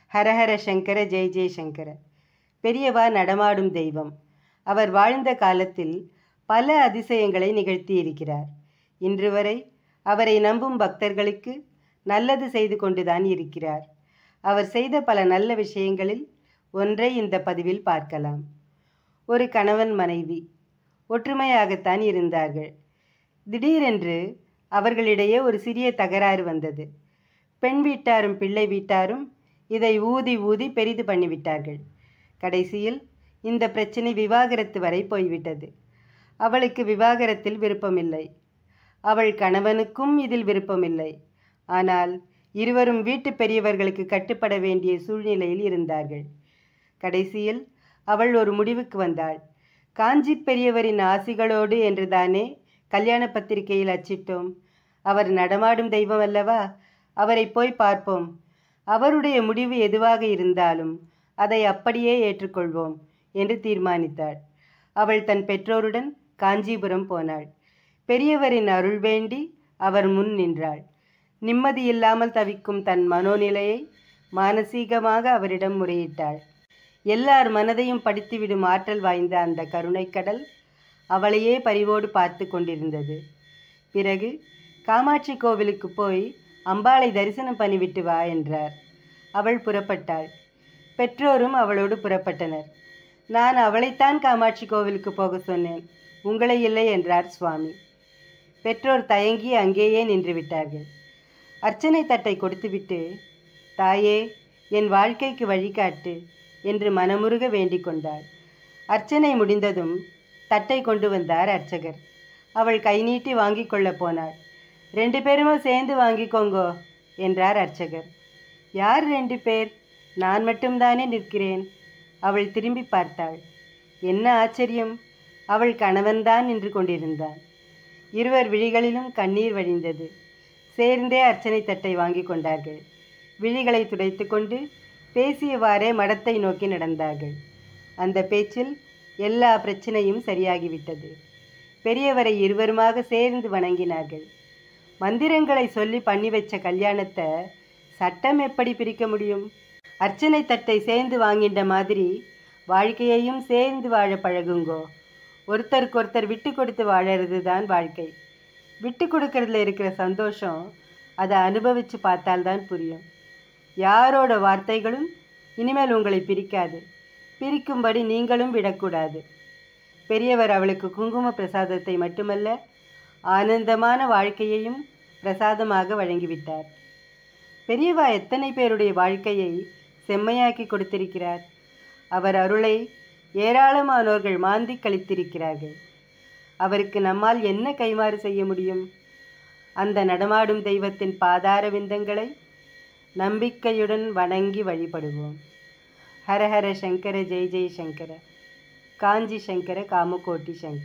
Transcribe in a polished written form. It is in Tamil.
ஹரஹர சங்கர ஜெய் ஜெய் சங்கர. பெரியவா நடமாடும் தெய்வம். அவர் வாழ்ந்த காலத்தில் பல அதிசயங்களை நிகழ்த்தியிருக்கிறார். இன்று வரை அவரை நம்பும் பக்தர்களுக்கு நல்லது செய்து கொண்டுதான் இருக்கிறார். அவர் செய்த பல நல்ல விஷயங்களில் ஒன்றை இந்த பதிவில் பார்க்கலாம். ஒரு கணவன் மனைவி ஒற்றுமையாகத்தான் இருந்தார்கள். திடீரென்று அவர்களிடையே ஒரு சிறிய தகராறு வந்தது. பெண் வீட்டாரும் பிள்ளை வீட்டாரும் இதை ஊதி ஊதி பெரிது பண்ணிவிட்டார்கள். கடைசியில் இந்த பிரச்சனை விவாகரத்து வரை போய்விட்டது. அவளுக்கு விவாகரத்தில் விருப்பமில்லை. அவள் கணவனுக்கும் இதில் விருப்பமில்லை. ஆனால் இருவரும் வீட்டு பெரியவர்களுக்கு கட்டுப்பட வேண்டிய சூழ்நிலையில் இருந்தார்கள். கடைசியில் அவள் ஒரு முடிவுக்கு வந்தாள். காஞ்சி பெரியவரின் ஆசிகளோடு என்றுதானே கல்யாண பத்திரிகையில் அச்சிட்டோம். அவர் நடமாடும் தெய்வம் அல்லவா, அவரை போய் பார்ப்போம். அவருடைய முடிவு எதுவாக இருந்தாலும் அதை அப்படியே ஏற்றுக்கொள்வோம் என்று தீர்மானித்தாள். அவள் தன் பெற்றோருடன் காஞ்சிபுரம் போனாள். பெரியவரின் அருள் வேண்டி அவர் முன் நின்றாள். நிம்மதியில்லாமல் தவிக்கும் தன் மனோநிலையை மானசீகமாக அவரிடம் முறையிட்டாள். எல்லார் மனதையும் படித்துவிடும் ஆற்றல் வாய்ந்த அந்த கருணைக்கடல் அவளையே பரிவோடு பார்த்து கொண்டிருந்தது. பிறகு காமாட்சி கோவிலுக்கு போய் அம்பாளை தரிசனம் பண்ணிவிட்டு வா என்றார். அவள் புறப்பட்டாள். பெற்றோரும் அவளோடு புறப்பட்டனர். நான் அவளைத்தான் காமாட்சி கோவிலுக்கு போக சொன்னேன், உங்களை இல்லை என்றார் சுவாமி. பெற்றோர் தயங்கி அங்கேயே நின்று விட்டார்கள். அர்ச்சனை தட்டை கொடுத்துவிட்டு, தாயே என் வாழ்க்கைக்கு வழிகாட்டு என்று மனமுருக வேண்டிக் கொண்டாள். அர்ச்சனை முடிந்ததும் தட்டை கொண்டு வந்தார் அர்ச்சகர். அவள் கை நீட்டி வாங்கி கொள்ள போனாள். 2 பேருமே சேர்ந்து வாங்கிக்கோங்கோ என்றார் அர்ச்சகர். யார் 2 பேர்? நான் மட்டும்தானே நிற்கிறேன். அவள் திரும்பி பார்த்தாள். என்ன ஆச்சரியம், அவள் கணவன்தான் நின்று கொண்டிருந்தான். இருவர் விழிகளிலும் கண்ணீர் வழிந்தது. சேர்ந்தே அர்ச்சனை தட்டை வாங்கி கொண்டார்கள். விழிகளை துடைத்து கொண்டு பேசியவாறே மடத்தை நோக்கி நடந்தார்கள். அந்த பேச்சில் எல்லா பிரச்சனையும் சரியாகிவிட்டது. பெரியவரை இருவருமாக சேர்ந்து வணங்கினார்கள். மந்திரங்களை சொல்லி பண்ணி வச்ச கல்யாணத்தை சட்டம் எப்படி பிரிக்க முடியும்? அர்ச்சனை தட்டை சேர்ந்து வாங்கின்ற மாதிரி வாழ்க்கையையும் சேர்ந்து வாழ பழகுங்கோ. ஒருத்தருக்கொருத்தர் விட்டு கொடுத்து வாழறது தான் வாழ்க்கை. விட்டு கொடுக்கறதுல இருக்கிற சந்தோஷம் அதை அனுபவித்து பார்த்தால்தான் புரியும். யாரோட வார்த்தைகளும் இனிமேல் உங்களை பிரிக்காது. பிரிக்கும்படி நீங்களும் விடக்கூடாது. பெரியவர் அவளுக்கு குங்கும பிரசாதத்தை மட்டுமல்ல, ஆனந்தமான வாழ்க்கையையும் பிரசாதமாக வழங்கிவிட்டார். பெரியவா எத்தனை பேருடைய வாழ்க்கையை செம்மையாக்கி கொடுத்திருக்கிறார். அவர் அருளை ஏராளமானோர்கள் மாந்தி கழித்திருக்கிறார்கள். அவருக்கு நம்மால் என்ன கைமாறு செய்ய முடியும்? அந்த நடமாடும் தெய்வத்தின் பாதார விந்தங்களை நம்பிக்கையுடன் வணங்கி வழிபடுவோம். ஹரஹர சங்கர ஜெய் ஜெய் சங்கர. காஞ்சி சங்கர காமகோட்டி சங்கர.